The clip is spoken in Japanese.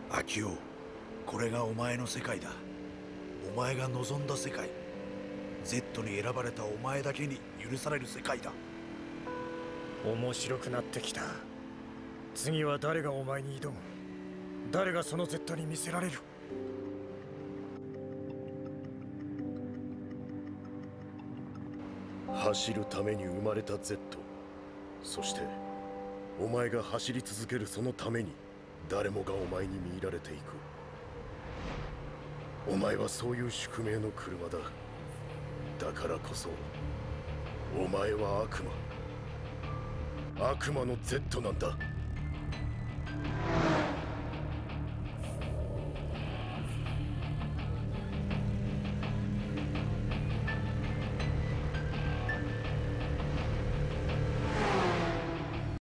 アキオ、これがお前の世界だ。お前が望んだ世界。Z に選ばれたお前だけに許される世界だ。 面白くなってきた。次は誰がお前に挑む？誰がその Z に見せられる？ 走るために生まれた Z、 そしてお前が走り続けるそのために誰もがお前に見入られていく。お前はそういう宿命の車だ。だからこそお前は悪魔の Z なんだ。